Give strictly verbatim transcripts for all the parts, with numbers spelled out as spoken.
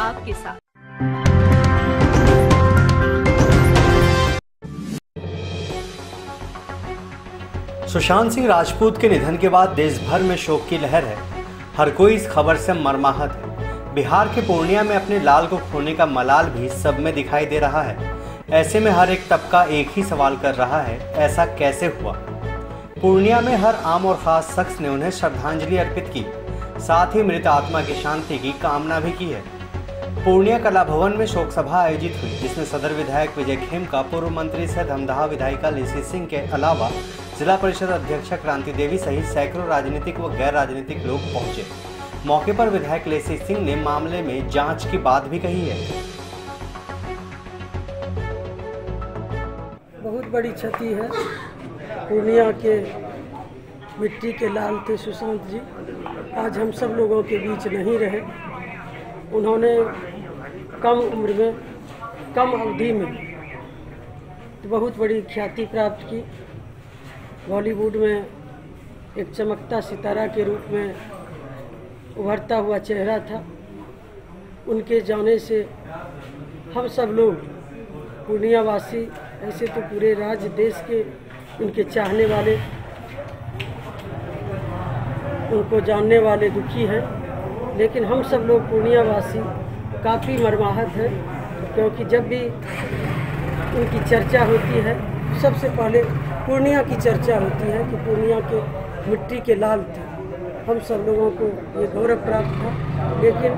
आपके साथ। सुशांत सिंह राजपूत के निधन के बाद देश भर में शोक की लहर है। हर कोई इस खबर से मर्माहत है। बिहार के पूर्णिया में अपने लाल को खोने का मलाल भी सब में दिखाई दे रहा है। ऐसे में हर एक तबका एक ही सवाल कर रहा है, ऐसा कैसे हुआ। पूर्णिया में हर आम और खास शख्स ने उन्हें श्रद्धांजलि अर्पित की, साथ ही मृत आत्मा की शांति की कामना भी की है। पूर्णिया कला भवन में शोक सभा आयोजित हुई, जिसमें सदर विधायक विजय खेमका, पूर्व मंत्री सह धमदाहा विधायिका लेसी सिंह के अलावा जिला परिषद अध्यक्षा क्रांति देवी सहित सैकड़ों राजनीतिक व गैर राजनीतिक लोग पहुंचे। मौके पर विधायक लेसी सिंह ने मामले में जांच की बात भी कही है। बहुत बड़ी क्षति है। पूर्णिया के मिट्टी के लाल थे सुशांत जी, आज हम सब लोगों के बीच नहीं रहे। उन्होंने कम उम्र में, कम अवधि में तो बहुत बड़ी ख्याति प्राप्त की। बॉलीवुड में एक चमकता सितारा के रूप में उभरता हुआ चेहरा था। उनके जाने से हम सब लोग पूर्णिया वासी, ऐसे तो पूरे राज्य देश के उनके चाहने वाले, उनको जानने वाले दुखी हैं, लेकिन हम सब लोग पूर्णिया वासी काफ़ी मर्माहत हैं, क्योंकि जब भी उनकी चर्चा होती है सबसे पहले पूर्णिया की चर्चा होती है कि पूर्णिया के मिट्टी के लाल थे। हम सब लोगों को ये गौरव प्राप्त था, लेकिन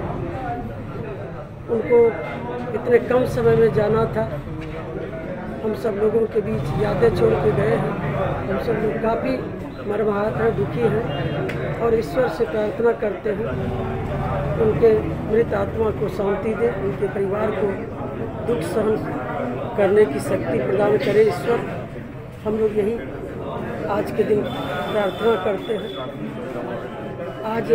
उनको इतने कम समय में जाना था। हम सब लोगों के बीच यादें छोड़ के गए हैं। हम सब लोग काफ़ी मर्माहत हैं, दुखी हैं और ईश्वर से प्रार्थना करते हैं उनके मृत आत्मा को शांति दे, उनके परिवार को दुख सहन करने की शक्ति प्रदान करे ईश्वर। हम लोग यही आज के दिन प्रार्थना करते हैं। आज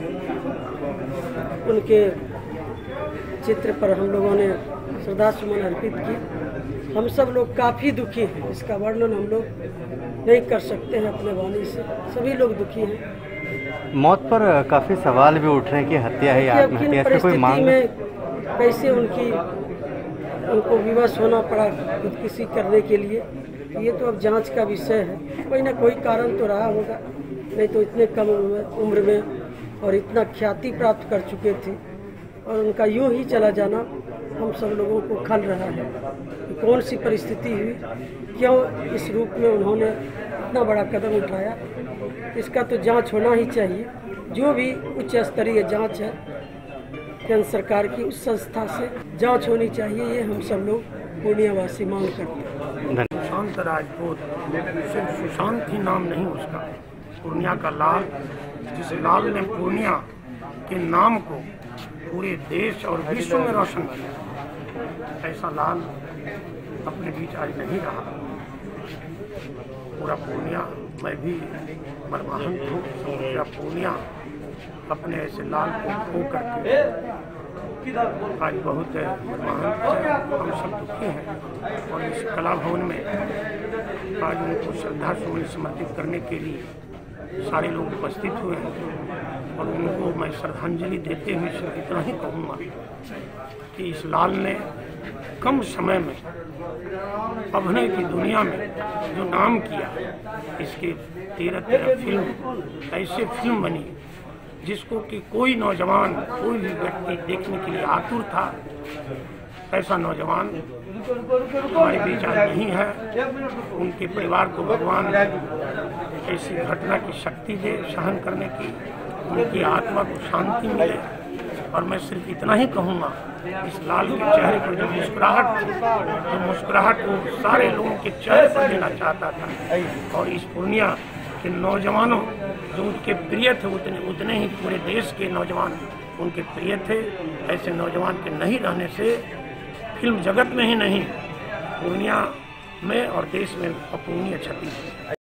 उनके चित्र पर हम लोगों ने श्रद्धा सुमन अर्पित की। हम सब लोग काफ़ी दुखी हैं, इसका वर्णन हम लोग नहीं कर सकते हैं अपने वाणी से। सभी लोग दुखी हैं। मौत पर काफ़ी सवाल भी उठ रहे हैं कि हत्या है या आत्महत्या, ऐसे कोई मांग में कैसे उनकी उनको विवश होना पड़ा खुदकुशी करने के लिए, ये तो अब जांच का विषय है। कोई ना कोई कारण तो रहा होगा, नहीं तो इतने कम उम्र में और इतना ख्याति प्राप्त कर चुके थे और उनका यूं ही चला जाना हम सब लोगों को खल रहा है कि कौन सी परिस्थिति हुई, क्यों इस रूप में उन्होंने इतना बड़ा कदम उठाया। इसका तो जांच होना ही चाहिए। जो भी उच्च स्तरीय जांच है केंद्र सरकार की, उस संस्था से जांच होनी चाहिए, ये हम सब लोग पूर्णिया वासी मांग करते हैं। सुशांत राजपूत सिर्फ सुशांत ही नाम नहीं उसका, पूर्णिया का लाल, जिस लाल ने पूर्णिया के नाम को पूरे देश और विश्व में रोशन किया, ऐसा लाल अपने बीच आज नहीं रहा। पूरा पूर्णिया, मैं भी मर्माहत हूँ। पूरा पूर्णिया अपने ऐसे लाल को खो करके आज बहुत मर्माहत है। हम सब दुखी हैं और इस कला भवन में आज उनको श्रद्धा सुमन समर्पित करने के लिए सारे लोग उपस्थित हुए हैं और उनको मैं श्रद्धांजलि देते हुए सिर्फ इतना ही कहूँगा कि इस लाल ने कम समय में अभिनय की दुनिया में जो नाम किया, इसके तेरह तेरह फिल्म ऐसे फिल्म बनी जिसको कि कोई नौजवान, कोई भी व्यक्ति देखने के लिए आतुर था। ऐसा नौजवान हमारे बीच आज नहीं है। उनके परिवार को भगवान ऐसी घटना की शक्ति दे सहन करने की, उनकी आत्मा को शांति मिले। और मैं सिर्फ इतना ही कहूँगा, इस लाल के चेहरे पर जो मुस्कुराहट थी, जो मुस्कुराहट वो सारे लोगों के चेहरे पर देना चाहता था। और इस पूर्णिया के नौजवानों जो उनके प्रिय थे, उतने उतने ही पूरे देश के नौजवान उनके प्रिय थे। ऐसे नौजवान के नहीं रहने से फिल्म जगत में ही नहीं, पूर्णिया में और देश में अपूर्णीय क्षति है।